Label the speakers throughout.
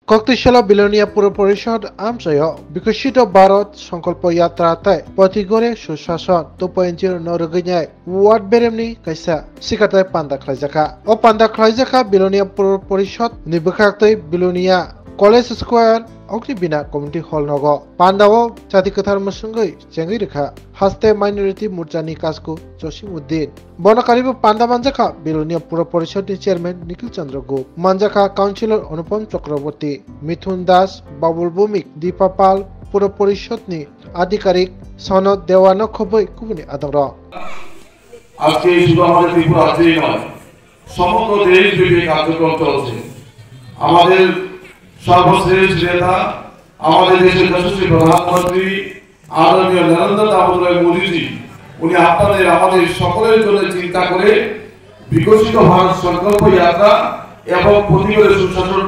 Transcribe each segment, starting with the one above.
Speaker 1: কক্সবাজার বিলোনিয়া পুর পরিষদ আমসায় বিকশিত ভারত সংকল্প यात्राथाय पथिगरे सुशासन 2.0 नरगैनाय वार्ड बेरेमनि कायसा सिखाथाय पान्दा खालायजाखा ओ पान्दा खालायजाखा बिलोनिया पुर परिषद नि बखाक्तै बिलोनिया कलेज स्क्वायर अग्निबिना कमिटी हल नग पान्दाओ जाति कथार मसंगै जेंगै रेखा हास्ते माइनरिटी मोर्चानि काजको जसिमुद्दीन बनकारिबो पान्दा मानजाखा बिलोनिया पुर परिषदनि चेयरमैन निखिल चंद्र गुप मानजाखा काउन्सिलर अनुपम चक्रवर्ती मिथुन दास बाबुल भौमिक दीपा पाल पुर परिषदनि आधिकारिक सनद देवान खबै कुबुनि आदर
Speaker 2: আজকে শুধু আমাদের ত্রিপুরা রাজ্যেই নয় সমগ্র দেশব্যাপী কার্যক্রম চলছে। আমাদের সর্বশ্রেষ্ঠ নেতা আমাদের দেশের যশস্বী প্রধানমন্ত্রী আদরণীয় নরেন্দ্র দামোদর মোদীজি উনি আপনাদের আমাদের সকলের জন্য চিন্তা করে বিকশিত ভারত সংকল্প যাত্রা এবং পথিগরে সুশাসন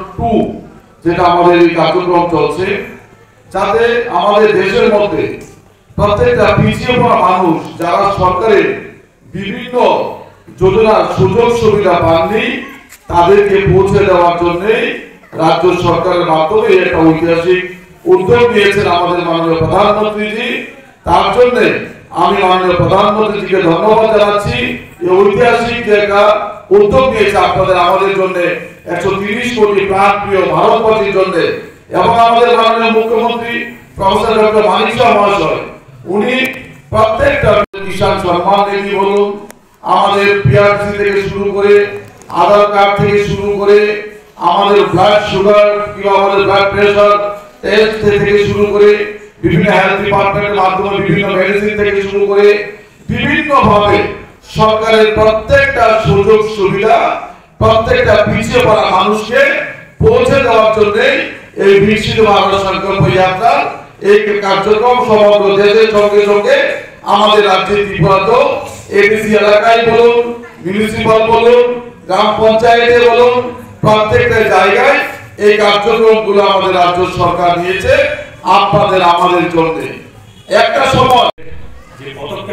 Speaker 2: 2 যেটা আমাদের এই কার্যক্রম চলছে যাতে আমাদের দেশের মধ্যে প্রত্যেকটা পিছিয়ে পড়া মানুষ যারা সরকারের বিভিন্ন যোজনার সুযোগ সুবিধা পাননি তাদেরকে পৌঁছে দেওয়ার জন্য রাজ্য সরকারের মাধ্যমে একটা ঐতিহাসিক উদ্যোগ নিয়েছেন আমাদের মাননীয় প্রধানমন্ত্রীজি। তার জন্য আমি মাননীয় প্রধানমন্ত্রীজিকে ধন্যবাদ জানাচ্ছি। এই ঐতিহাসিক একটা উদ্যোগ নিয়েছে আপনাদের আমাদের জন্য 130 কোটি প্রাণপ্রিয় ভারতবাসীর জন্য এবং আমাদের মাননীয় মুখ্যমন্ত্রী প্রফেসর ডক্টর মানিক শাহ মহাশয় উনি প্রত্যেকটা কিষাণ সম্মান নিধি বলুন আমাদের পিআরসি থেকে শুরু করে আধার কার্ড থেকে শুরু করে আমাদের ব্লাড সুগার কিংবা আমাদের ব্লাড প্রেসার টেস্ট থেকে শুরু করে বিভিন্ন হেলথ ডিপার্টমেন্টের মাধ্যমে বিভিন্ন মেডিসিন থেকে শুরু করে বিভিন্ন ভাবে সরকারের প্রত্যেকটা সুযোগ সুবিধা প্রত্যেকটা পিছিয়ে পড়া মানুষকে পৌঁছে দেওয়ার জন্য এই বিকশিত ভারত সংকল্প যাত্রা এই কার্যক্রম সমগ্র দেশের সঙ্গে সঙ্গে আমাদের রাজ্যের ত্রিপুরাতেও এডিসি এলাকায় বলুন মিউনিসিপাল বলুন গ্রাম পঞ্চায়েতে বলুন প্রত্যেকটা জায়গায় এই কার্যক্রমগুলো আমাদের রাজ্য সরকার নিয়েছে আপনাদের আমাদের জন্য। একটা সময়
Speaker 3: যে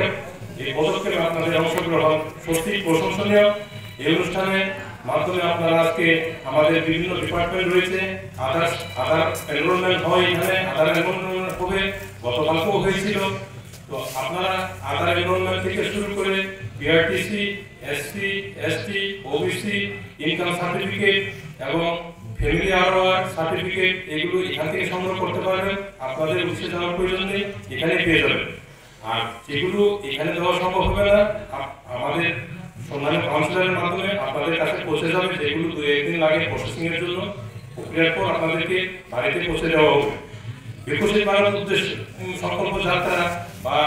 Speaker 3: পদক্ষেপ আপনাদের অংশগ্রহণ সত্যি প্রশংসনীয়। এই অনুষ্ঠানে মাধ্যমে আপনারা আজকে আমাদের বিভিন্ন ডিপার্টমেন্ট রয়েছে আধার এনরোলমেন্ট হয় এখানে আধার এনরোলমেন্ট হবে গতকালকেও হয়েছিল। তো আপনারা আধার এনরোলমেন্ট থেকে শুরু করে BRTC SC ST OBC income certificate এবং ফ্যামিলি আরওআর সার্টিফিকেট এগুলো এখান থেকে সংগ্রহ করতে পারবেন। আপনাদের অফিসে যাওয়ার প্রয়োজন নেই, এখানে পেয়ে যাবেন। আর যেগুলো এখানে দেওয়া সম্ভব হবে না আমাদের সম্মানিত কাউন্সিলরের মাধ্যমে আপনাদের কাছে পৌঁছে যাবে, যেগুলো 2-1 দিন লাগে প্রসেসিং এর জন্য। প্রক্রিয়ার পর আপনাদেরকে বাড়িতে পৌঁছে দেওয়া হবে। বিকশিত ভারত উদ্দেশ্য সংকল্প যাত্রা বা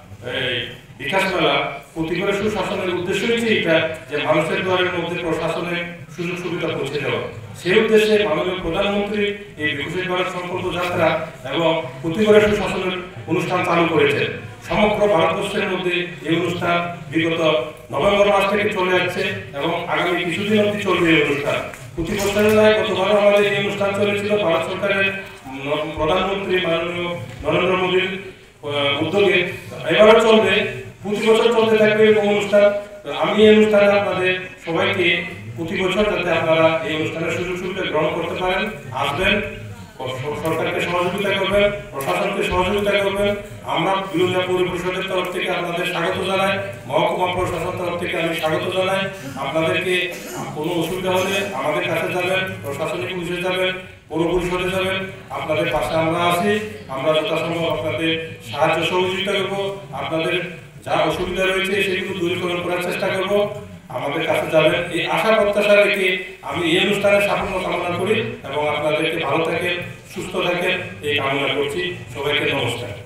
Speaker 3: বিকাশ মেলা পথিগরে সুশাসনের উদ্দেশ্য হচ্ছে এটা যে মানুষের দ্বারের মধ্যে প্রশাসনের সুযোগ সুবিধা পৌঁছে দেওয়া। সেই উদ্দেশ্যে মাননীয় প্রধানমন্ত্রী এই বিকশিত ভারত সংকল্প যাত্রা এবং পথিগরে সুশাসনের অনুষ্ঠান চালু করেছেন। সমগ্র ভারতবর্ষের মধ্যে এই অনুষ্ঠান বিগত নভেম্বর মাস থেকে চলে যাচ্ছে এবং আগামী কিছুদিন অবধি চলবে এই অনুষ্ঠান। প্রতি বছরের নয় গতবার আমাদের এই অনুষ্ঠান চলেছিল ভারত সরকারের প্রধানমন্ত্রী মাননীয় নরেন্দ্র মোদীর উদ্যোগে। এবারও চলবে, প্রতি বছর চলতে থাকবে এই অনুষ্ঠান। আমি এই অনুষ্ঠানে আপনাদের সবাইকে প্রতি বছর যাতে আপনারা এই অনুষ্ঠানের সুযোগ সুবিধা গ্রহণ করতে পারেন আসবেন, সরকারকে সহযোগিতা করবেন, প্রশাসনকে সহযোগিতা করবেন। আমরা বিলোনিয়া পৌর পরিষদের তরফ থেকে আপনাদের স্বাগত জানাই, মহকুমা প্রশাসন তরফ থেকে আমি স্বাগত জানাই। আপনাদেরকে কোনো অসুবিধা হলে আমাদের কাছে যাবেন, প্রশাসনিক অফিসে যাবেন, পৌর পরিষদে যাবেন, আপনাদের পাশে আমরা আছি। আমরা যথাসম্ভব আপনাদের সাহায্য সহযোগিতা করবো। আপনাদের যা অসুবিধা রয়েছে সেগুলো দূরীকরণ করার চেষ্টা করব। আমাদের কাছে যাবেন এই আশা প্রত্যাশা রেখে আমি এই অনুষ্ঠানের সাফল্য কামনা করি এবং আপনাদেরকে ভালো থাকেন সুস্থ থাকেন এই কামনা করছি। সবাইকে নমস্কার।